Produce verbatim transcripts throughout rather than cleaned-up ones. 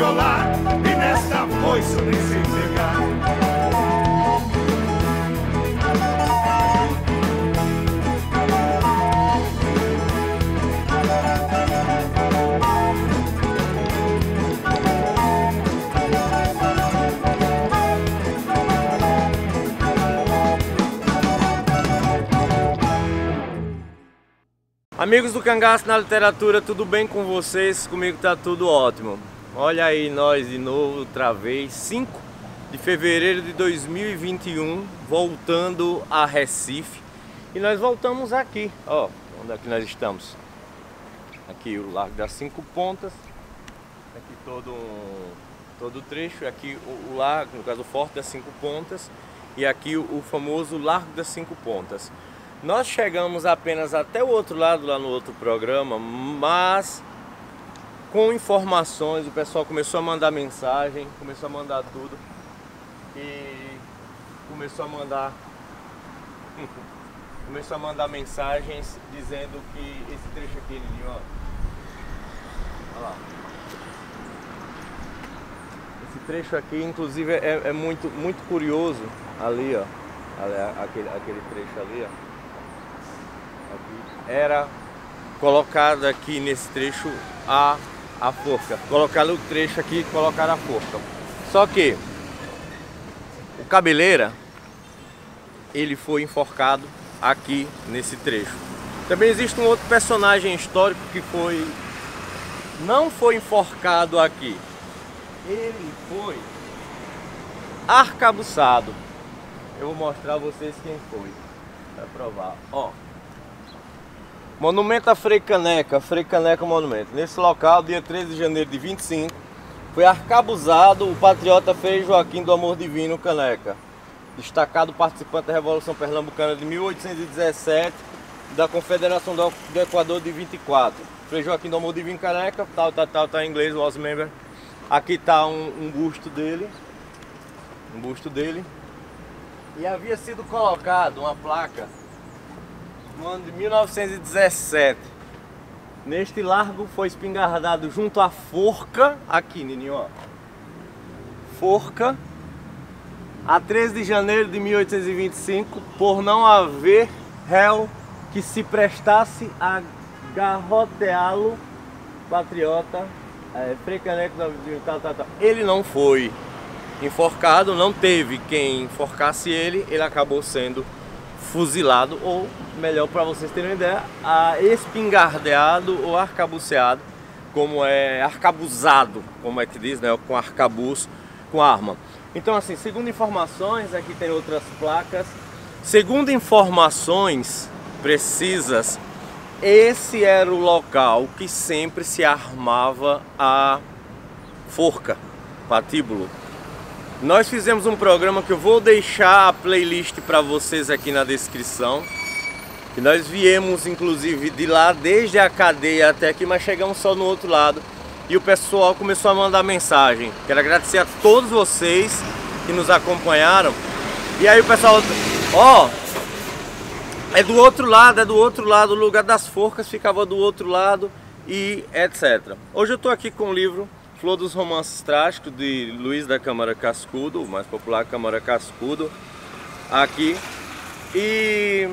violar, e nesta foice eu nem sei pegar. Amigos do Cangaço na Literatura, tudo bem com vocês? Comigo tá tudo ótimo. Olha aí nós de novo, outra vez, cinco de fevereiro de dois mil e vinte e um, voltando a Recife. E nós voltamos aqui, ó, onde é que nós estamos? Aqui o Largo das Cinco Pontas, aqui todo, todo o trecho, aqui o, o largo, no caso o Forte das Cinco Pontas, e aqui o, o famoso Largo das Cinco Pontas. Nós chegamos apenas até o outro lado, lá no outro programa, mas com informações, o pessoal começou a mandar mensagem, começou a mandar tudo e começou a mandar começou a mandar mensagens dizendo que esse trecho aqui, ó, olha lá, esse trecho aqui, inclusive, é, é muito, muito curioso ali, ó, aquele, aquele trecho ali, ó. Era colocado aqui nesse trecho a, a forca. Colocaram o trecho aqui e colocaram a forca. Só que o Cabeleira, ele foi enforcado aqui nesse trecho. Também existe um outro personagem histórico que foi não foi enforcado aqui. Ele foi arcabuçado. Eu vou mostrar a vocês quem foi, para provar. Ó. Monumento a Frei Caneca, Frei Caneca Monumento. Nesse local, dia treze de janeiro de vinte e cinco, foi arcabuzado o patriota Frei Joaquim do Amor Divino Caneca, destacado participante da Revolução Pernambucana de mil oitocentos e dezessete, da Confederação do Equador de vinte e quatro. Frei Joaquim do Amor Divino Caneca, tal, tal, tal, tá em inglês, was member. Aqui está um, um busto dele, um busto dele, e havia sido colocado uma placa no ano de mil novecentos e dezessete. Neste largo foi espingardado junto à forca, aqui, Nininho, ó. Forca, a treze de janeiro de mil oitocentos e vinte e cinco, por não haver réu que se prestasse a garroteá-lo, patriota, é, Frei Caneca, tal, tal, tal. Ele não foi enforcado, não teve quem enforcasse ele, ele acabou sendo fuzilado, ou melhor, para vocês terem uma ideia, a espingardeado ou arcabuceado, como é arcabuzado, como é que diz, né, com arcabuz, com arma. Então, assim, segundo informações, aqui tem outras placas, segundo informações precisas, esse era o local que sempre se armava a forca, patíbulo. Nós fizemos um programa que eu vou deixar a playlist para vocês aqui na descrição. Que nós viemos inclusive de lá desde a cadeia até aqui, mas chegamos só no outro lado. E o pessoal começou a mandar mensagem. Quero agradecer a todos vocês que nos acompanharam. E aí o pessoal, ó, é do outro lado, é do outro lado, o lugar das forcas ficava do outro lado e etcétera. Hoje eu estou aqui com o livro Flor dos Romances Trágicos, de Luiz da Câmara Cascudo, o mais popular Câmara Cascudo, aqui. E,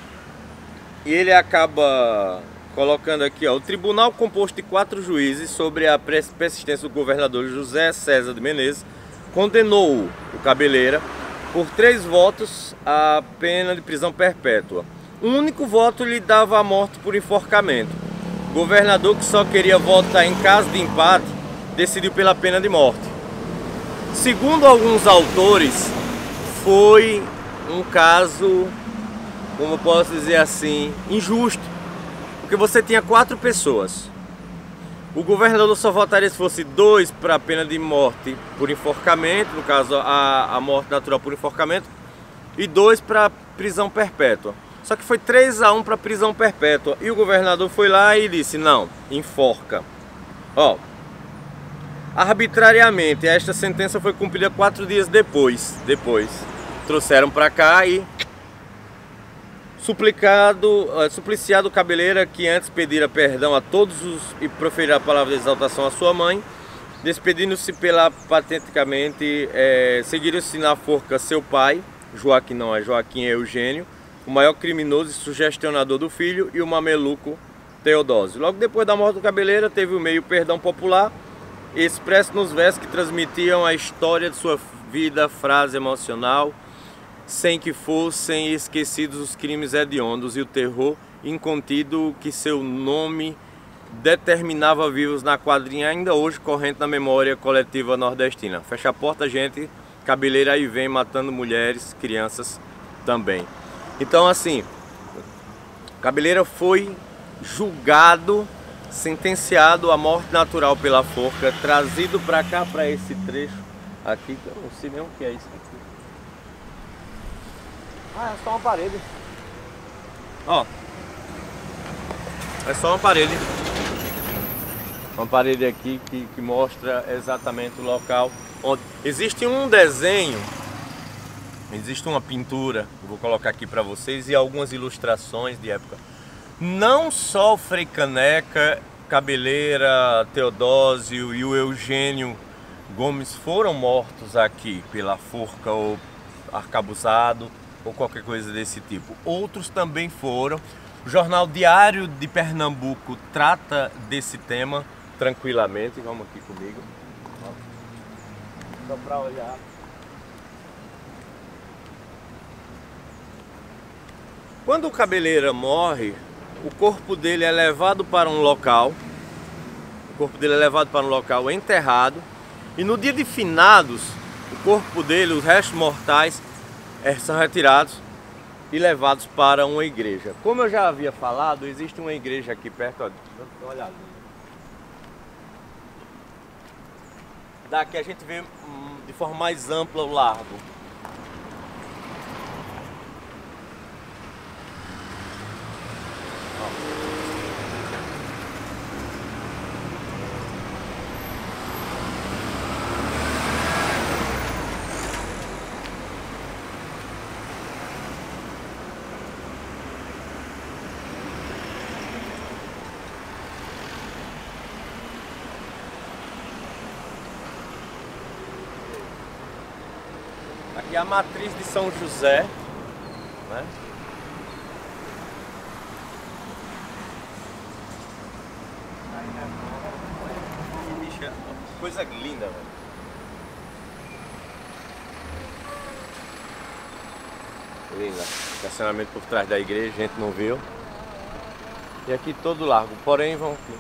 e ele acaba colocando aqui, ó, o tribunal composto de quatro juízes sobre a persistência do governador José César de Menezes condenou o Cabeleira por três votos à pena de prisão perpétua. Um único voto lhe dava a morte por enforcamento. O governador, que só queria votar em caso de empate, decidiu pela pena de morte. Segundo alguns autores, foi um caso, como eu posso dizer assim, injusto, porque você tinha quatro pessoas. O governador só votaria se fosse dois para a pena de morte por enforcamento, no caso a, a morte natural por enforcamento, e dois para prisão perpétua. Só que foi três a um para prisão perpétua, e o governador foi lá e disse, não, enforca. Ó, arbitrariamente, esta sentença foi cumprida quatro dias depois. Depois trouxeram para cá e suplicado, supliciado o Cabeleira, que antes pedira perdão a todos os e proferir a palavra de exaltação à sua mãe, Despedindo-se pela patenticamente, é, seguiram-se na forca seu pai, Joaquim não é Joaquim, é Eugênio, o maior criminoso e sugestionador do filho, e o mameluco Teodósio. Logo depois da morte do Cabeleira, teve o meio perdão popular, expresso nos versos que transmitiam a história de sua vida, frase emocional, sem que fossem esquecidos os crimes hediondos e o terror incontido que seu nome determinava vivos na quadrinha, ainda hoje corrente na memória coletiva nordestina. Fecha a porta, gente, Cabeleira aí vem matando mulheres, crianças também. Então assim, Cabeleira foi julgado, sentenciado à morte natural pela forca, trazido para cá, para esse trecho aqui, que eu não sei nem o que é isso aqui. Ah, é só uma parede. Ó, é só uma parede. Uma parede aqui que, que mostra exatamente o local onde existe um desenho, existe uma pintura, vou colocar aqui para vocês, e algumas ilustrações de época. Não só o Frei Caneca, Cabeleira, Teodósio e o Eugênio Gomes foram mortos aqui pela forca ou arcabuzado ou qualquer coisa desse tipo. Outros também foram. O jornal Diário de Pernambuco trata desse tema tranquilamente. Vamos aqui comigo. Só para olhar. Quando o Cabeleira morre, o corpo dele é levado para um local. O corpo dele é levado para um local enterrado. E no dia de finados, o corpo dele, os restos mortais, são retirados e levados para uma igreja. Como eu já havia falado, existe uma igreja aqui perto, ó, dá uma olhada. Daqui a gente vê hum, de forma mais ampla o largo. Aqui é a matriz de São José, né? Bicha, coisa linda, velho. Linda. Estacionamento por trás da igreja, a gente não viu. E aqui todo largo, porém vamos aqui.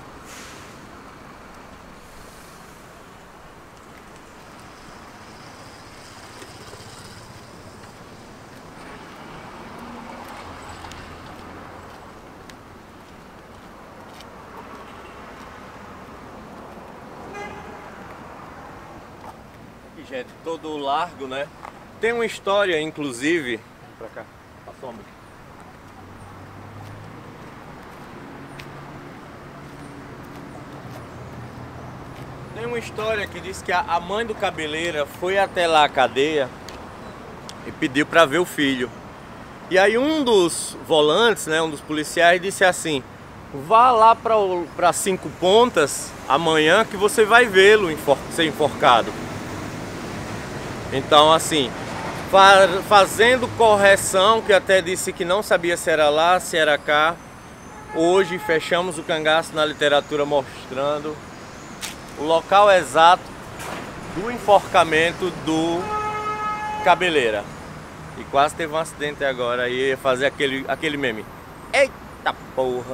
Gente, todo largo, né? Tem uma história, inclusive. Pra cá, a sombra. Tem uma história que diz que a mãe do Cabeleira foi até lá a cadeia e pediu para ver o filho. E aí um dos volantes, né, um dos policiais, disse assim: vá lá para Cinco Pontas amanhã que você vai vê-lo enfor ser enforcado. Então assim, fazendo correção, que até disse que não sabia se era lá, se era cá. Hoje fechamos o cangaço na literatura mostrando o local exato do enforcamento do Cabeleira. E quase teve um acidente agora, e ia fazer aquele, aquele meme. Eita porra!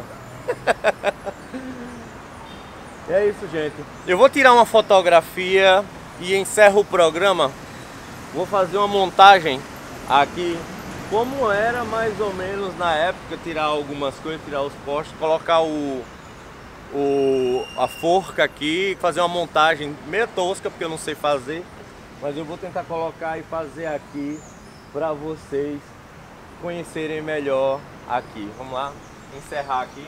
E é isso, gente. Eu vou tirar uma fotografia e encerro o programa. Vou fazer uma montagem aqui, como era mais ou menos na época, tirar algumas coisas, tirar os postes, colocar o, o, a forca aqui, fazer uma montagem meio tosca, porque eu não sei fazer, mas eu vou tentar colocar e fazer aqui para vocês conhecerem melhor aqui. Vamos lá, encerrar aqui.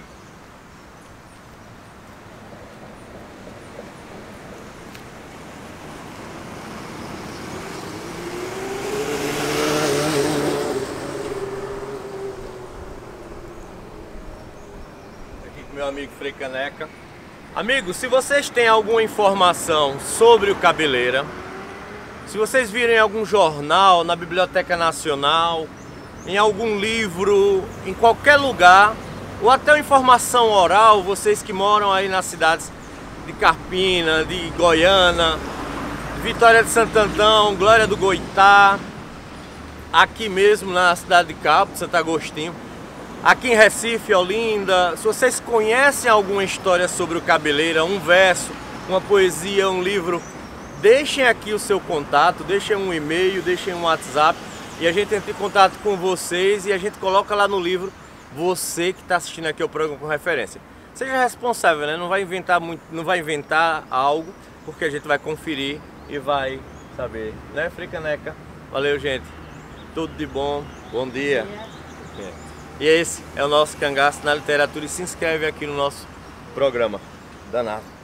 Meu amigo Frei Caneca, Amigos, se vocês têm alguma informação sobre o Cabeleira, se vocês virem algum jornal, na Biblioteca Nacional, em algum livro, em qualquer lugar, ou até uma informação oral, vocês que moram aí nas cidades de Carpina, de Goiânia, Vitória de Santo Antão, Glória do Goitá, aqui mesmo na cidade de Cabo, Santo Agostinho, aqui em Recife, Olinda, se vocês conhecem alguma história sobre o Cabeleira, um verso, uma poesia, um livro, deixem aqui o seu contato, deixem um e-mail, deixem um WhatsApp e a gente entra em contato com vocês e a gente coloca lá no livro você que está assistindo aqui o programa com referência. Seja responsável, né? Não vai inventar muito, não vai inventar algo, porque a gente vai conferir e vai saber, né, Fricaneca? Valeu, gente. Tudo de bom. Bom dia. Bom dia. E esse é o nosso Cangaço na Literatura e se inscreve aqui no nosso programa. Danado.